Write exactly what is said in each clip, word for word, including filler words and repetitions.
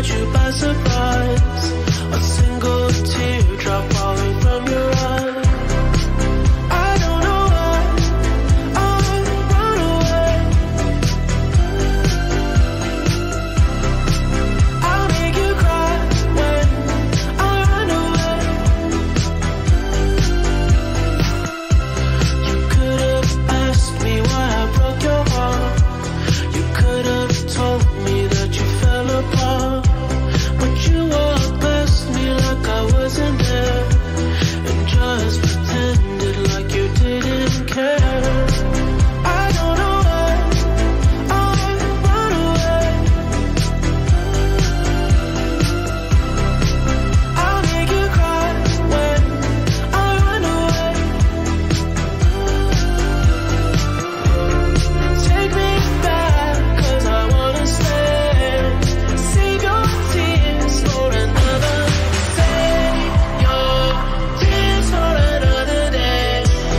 caught you by surprise. A single teardrop falling from your eye. I don't know why I run away. I'll make you cry when I run away. You could have asked me why I broke your heart. You could have told me that you fell apart, but you walked past me like I wasn't there, and just pretended like you didn't care. I don't know why I run away. I'll make you cry when I run away. Take me back, cause I wanna stay. Save your tears for another. Save your tears for another day.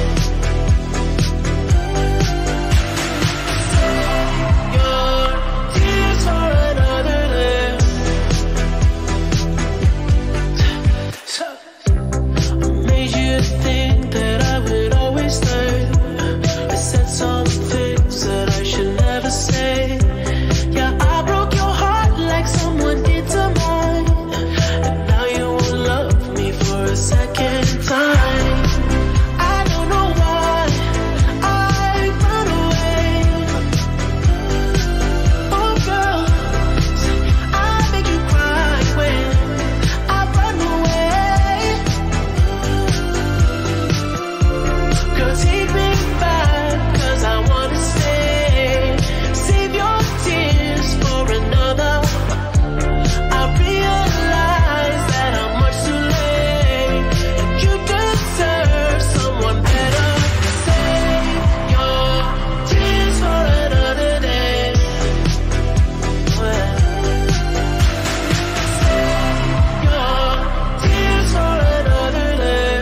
Save your tears for another day. So, I made you think that I would always stay. I said some things that I should never say. Yeah, I broke your heart like someone did to mine, and now you won't love me for a second time. I don't know why I run away. Oh girl, I make you cry when I run away. Girl, take me back, cause I wanna stay. Save your tears for another. I realize that I'm much too late, and you deserve someone better. Save your tears for another day. Save your tears for another day.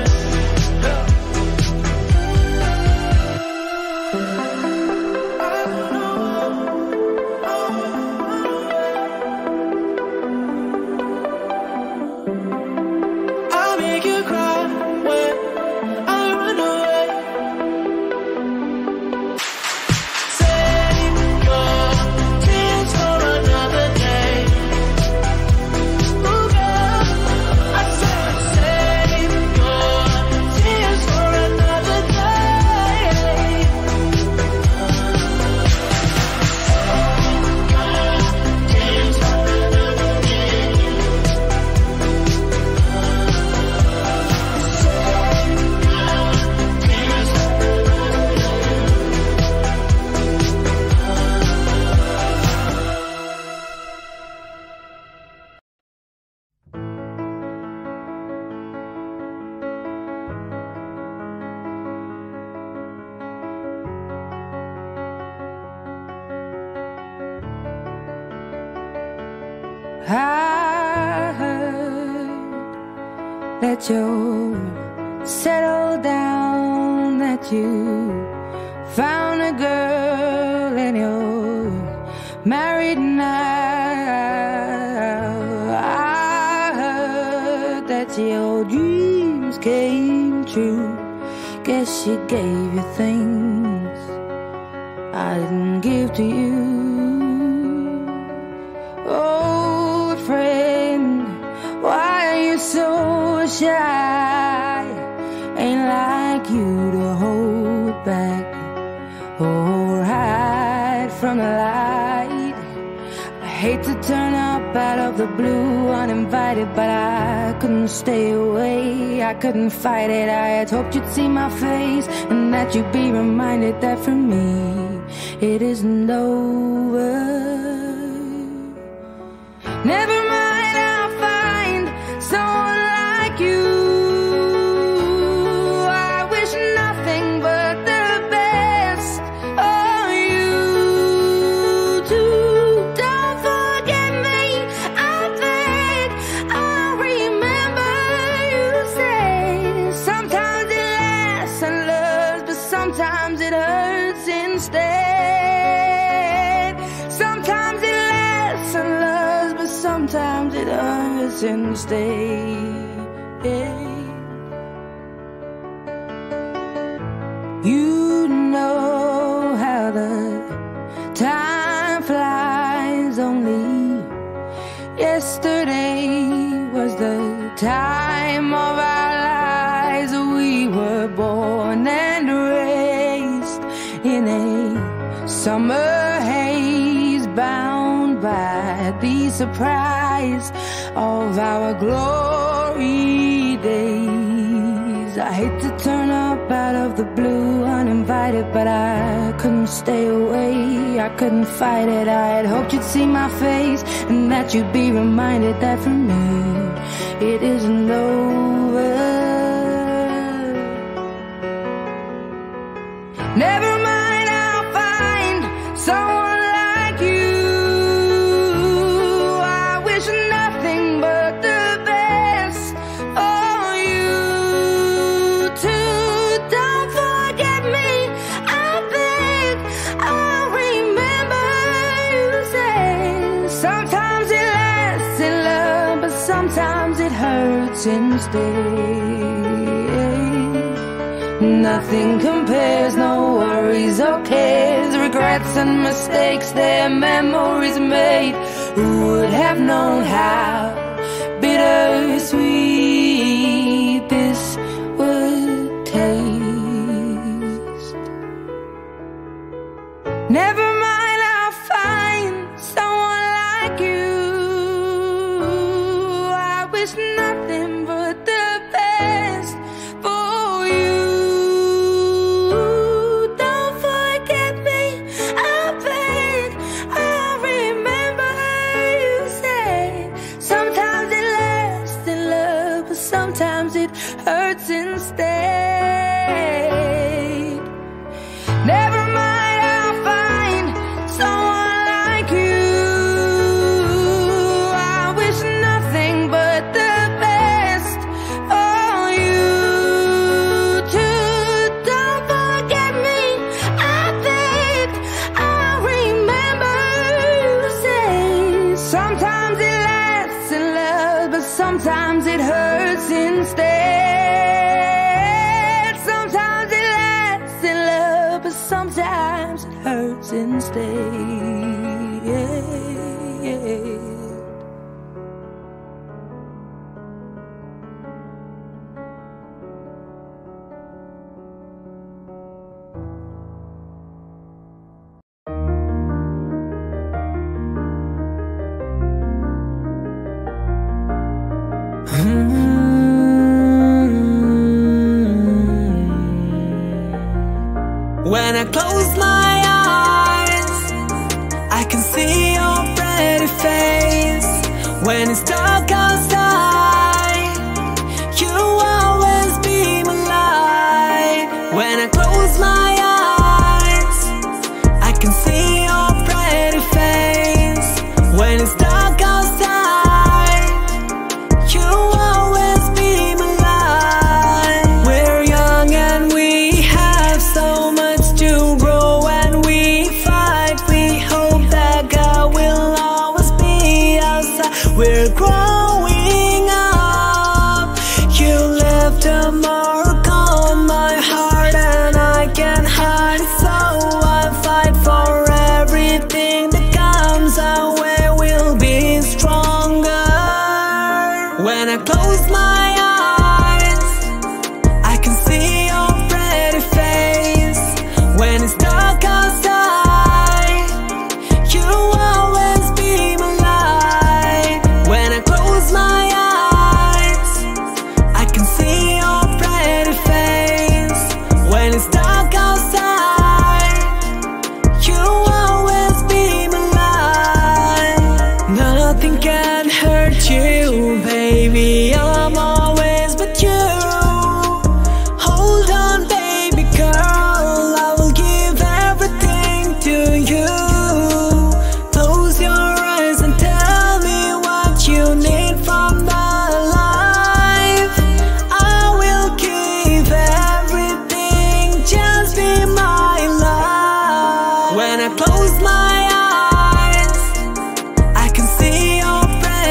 I'll make you cry when I run away. Save your tears for another day. Ooh, girl, I said save your tears for another day. Tears for another day. I heard that you settled down, that you found a girl and you're married now. I heard that your dreams came true. Guess she gave you things I didn't give to you. Old friend, why are you so shy? Ain't like you to hold back or hide from the light. I hate to turn up out of the blue uninvited, but I couldn't stay away, I couldn't fight it. I had hoped you'd see my face and that you'd be reminded that for me it isn't over. Never mind, I'll find someone like you. I wish nothing but the best of you too. Don't forget me, I beg. I remember you say sometimes it lasts and loves, but sometimes it hurts instead. Sometimes it lasts and loves, but sometimes sometimes it hurts instead. You know how the time flies. Only yesterday was the time of our lives. We were born and raised in a summer haze, bound by the surprise of our glory days. I hate to turn up out of the blue uninvited, but I couldn't stay away, I couldn't fight it. I had hoped you'd see my face and that you'd be reminded that for me it isn't over. Never mind, I'll find someone like you. I wish nothing but the best for you too. Don't forget me, I beg. I remember you said sometimes it lasts in love, but sometimes it hurts instead. Nothing compares, no worries or cares, regrets and mistakes, their memories made. Who would have known how bittersweet this would taste? Never mind, I'll find someone like you. I wish nothing but the best for you. Don't forget me, I beg. I remember you said sometimes it lasts in love, but sometimes it hurts instead. Never mind, I'll find someone like you. I wish nothing but the best for you too. Don't forget me, I beg. I remember you say sometimes it lasts in love, but sometimes it hurts instead. Sometimes it lasts in love, but sometimes it hurts instead. When I close my eyes, I can see your pretty face. When it's dark outside, you always be my light. When I close my eyes, I can see your pretty face. When it's dark outside, you always be my light. We're young and we have so much to grow, and we fight. We hope that God will always be outside. We're growing up. You left a mark on my heart, and I can't hide it, so I fight for everything that comes our way. We'll be stronger. When I close my eyes, I can see your pretty face. When it's dark outside, you always be my light. When I close my eyes, I can see your pretty face. When it's dark outside, you always be my light. Nothing can hurt you, baby, I'm always with you. Hold on, baby girl, I will give everything to you. Close your eyes and tell me what you need from my life. I will give everything, just be my life. When I close my eyes, I can see your pretty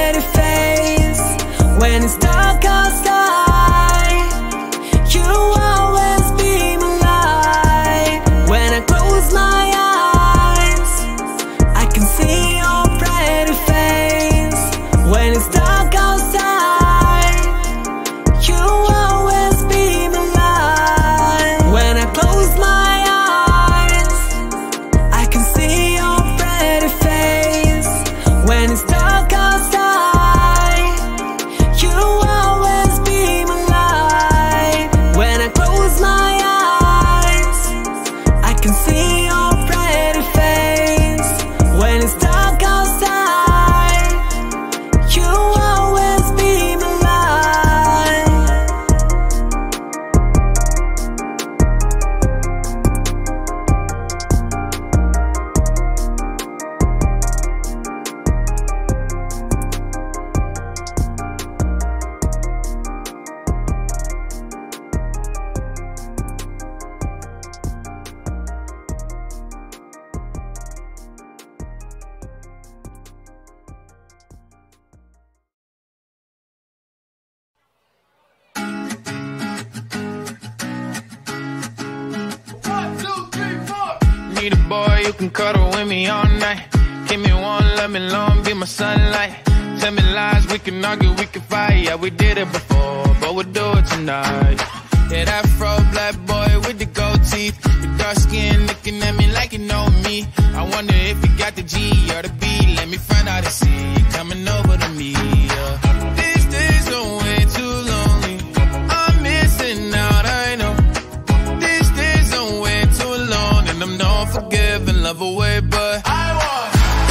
need a boy who can cuddle with me all night. Give me one, let me long, be my sunlight. Tell me lies, we can argue, we can fight. Yeah, we did it before, but we'll do it tonight. Yeah, that fro black boy with the gold teeth, your dark skin looking at me like you know me. I wonder if you got the G or the B. Let me find out and see you coming over to me. Yeah. These days are way too lonely. I'm missing out, I know. These days are way too long, and I'm not forgiving, love away, but I want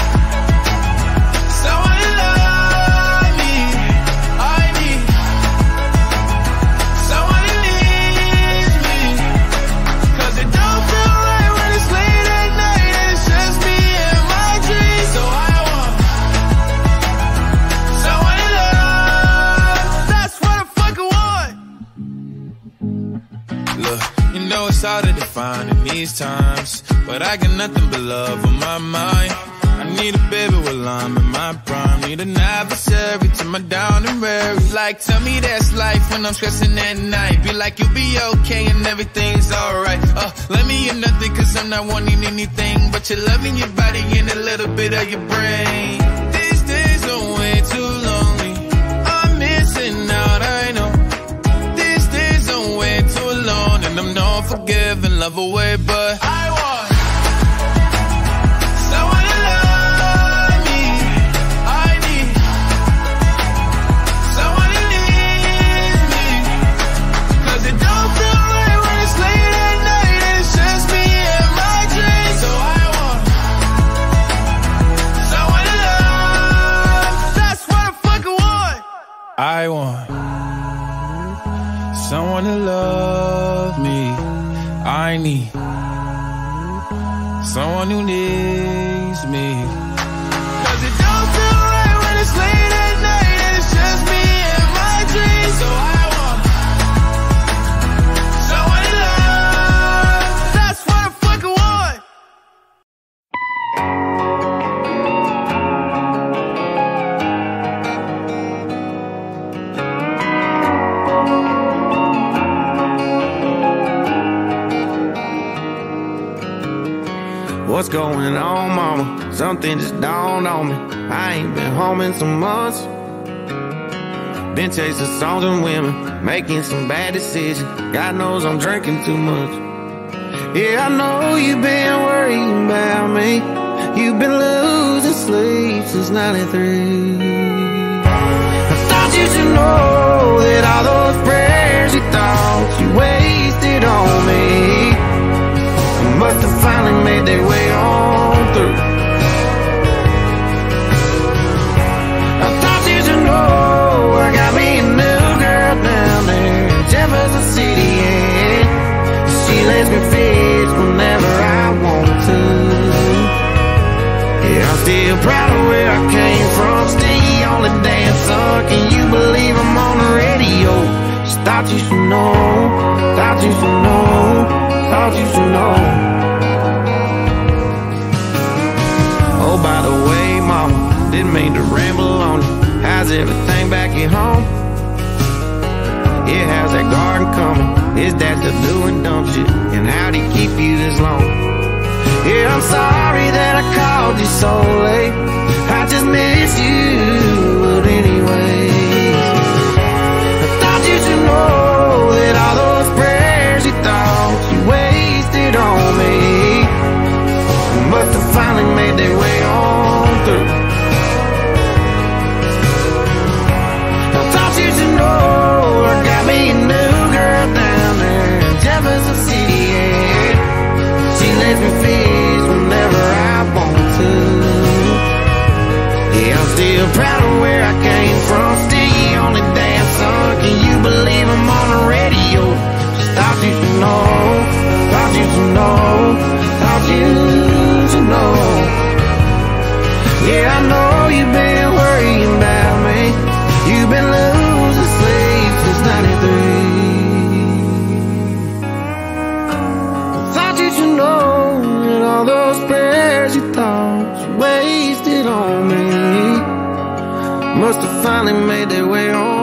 someone to love me. I need someone who needs me, 'cause it don't feel right when it's late at night and it's just me and my dreams. So I want someone to love. That's what I fucking want. Look, you know it's hard to define in these times, but I got nothing but love on my mind. I need a baby while I'm in my prime. Need an adversary to my down and weary. Like, tell me that's life when I'm stressing at night. Be like, you'll be okay and everything's alright. Uh, let me in nothing, 'cause I'm not wanting anything but your love in your body and a little bit of your brain. These days are way too lonely. I'm missing out, I know. These days are way too long, and I'm not forgiving, love away, but I want someone to love me. I need someone who needs me, 'cause it don't feel right when it's late at night and it's just me and my dreams. So I want someone to love. That's what I fucking want. I want someone to love me. I need someone who needs me, 'cause it don't feel right when it's late at night and it's just me and my dreams. So I want someone to love. That's what I fucking want. What's going on, mama? Something just dawned on me. I ain't been home in some months. Been chasing songs and women, making some bad decisions. God knows I'm drinking too much. Yeah, I know you've been worrying about me. You've been losing sleep since ninety-three. I thought you should know that all those prayers you thought you wasted on me must have finally made their way on through. I thought you should know I got me a new girl down there in Jefferson City, and she lets me fish whenever I want to. Yeah, I'm still proud of where I came from, still the only damn son. Can you believe I'm on the radio? Just thought you should know, thought you should know, thought you should know. Oh, by the way, mama, didn't mean to ramble on you. How's everything back at home? Yeah, how's that garden coming? Is that still doing dumb shit? And how'd he keep you this long? Yeah, I'm sorry that I called you so late. I just miss you, but anyways, I thought you should know that all those prayers you thought you wasted on me must have finally made their way on through. I thought you should know I got me a new girl down there in Jefferson City, and she lets me fish whenever I want to. Yeah, I'm still proud of where I came from, still the only damn son. Can you believe I'm on the radio? Just thought you should know, thought you should know, thought you should know. Yeah, I know you've been worrying about me. You've been losing sleep since ninety-three. I thought you should know that all those prayers you thought you wasted on me must have finally made their way on